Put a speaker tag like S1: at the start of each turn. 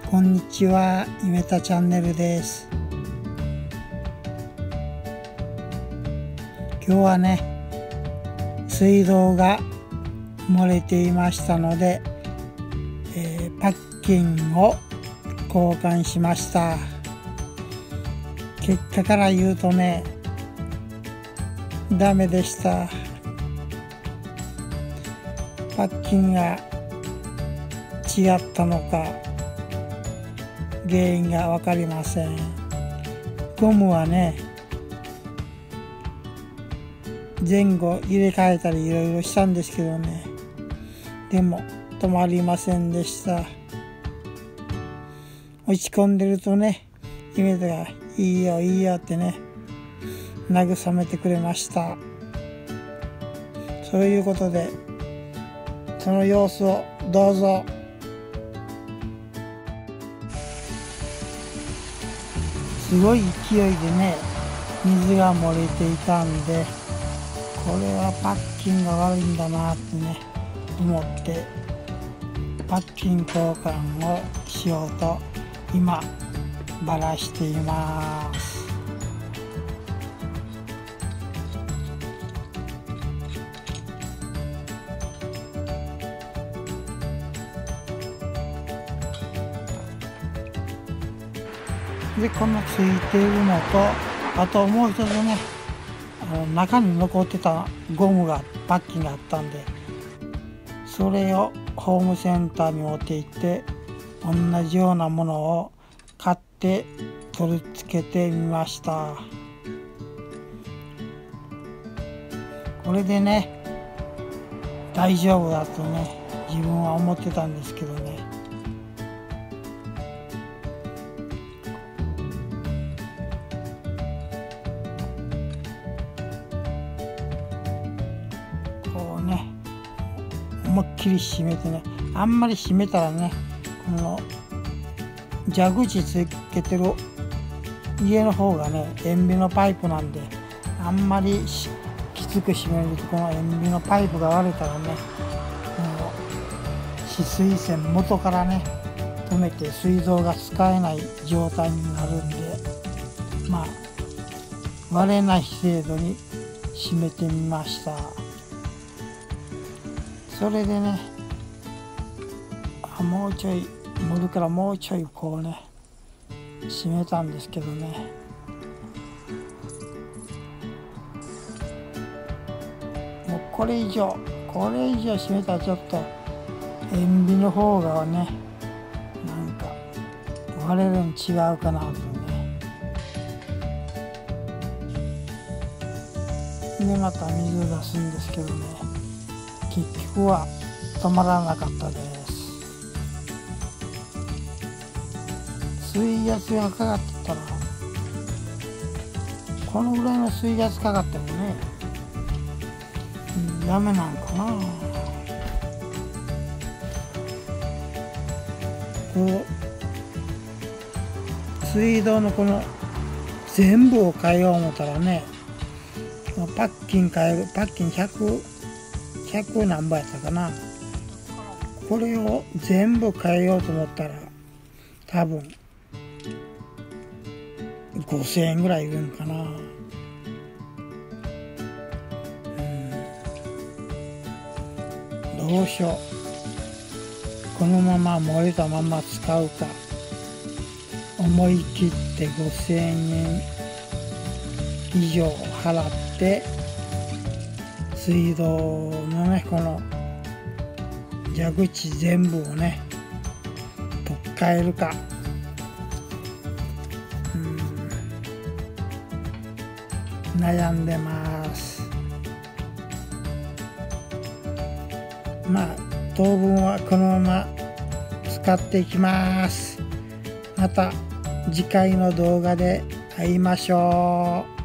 S1: こんにちは、ゆめたチャンネルです。今日はね、水道が漏れていましたので、パッキンを交換しました。結果から言うとね、ダメでした。パッキンが違ったのか原因が分かりません。ゴムはね、前後入れ替えたりいろいろしたんですけどね、でも止まりませんでした。落ち込んでるとね、夢がいいよいいよってね、慰めてくれました。そういうことで、その様子をどうぞ。すごい勢いでね、水が漏れていたんで、これはパッキンが悪いんだなってね、思ってパッキン交換をしようと今ばらしています。で、このついているのと、あともう一つね、中に残ってたゴムがパッキンがあったんで、それをホームセンターに持って行って同じようなものを買って取り付けてみました。これでね、大丈夫だとね、自分は思ってたんですけどね、こうね、思いっきり締めてね、あんまり締めたらね、この蛇口つけてる家の方がね、塩ビのパイプなんで、あんまりきつく締めるとこの塩ビのパイプが割れたらね、この止水栓元からね止めて水道が使えない状態になるんで、まあ割れない程度に締めてみました。それでね、もうちょい盛るからもうちょいこうね締めたんですけどね、もうこれ以上締めたらちょっと塩ビの方がね、なんか割れるの違うかなとね。でまた水を出すんですけどね、結局は止まらなかったです。水圧がかかってたら、このぐらいの水圧かかってもね、ダメなんかな。こう水道のこの全部を変えよう思ったらね、パッキン変える、パッキン100何倍やったかな、これを全部変えようと思ったら多分5000円ぐらいいるんかな。どうしよう、このまま漏れたまま使うか、思い切って5000円以上払って水道のね、この蛇口全部をね取っ替えるか、悩んでます。まあ当分はこのまま使っていきます。また次回の動画で会いましょう。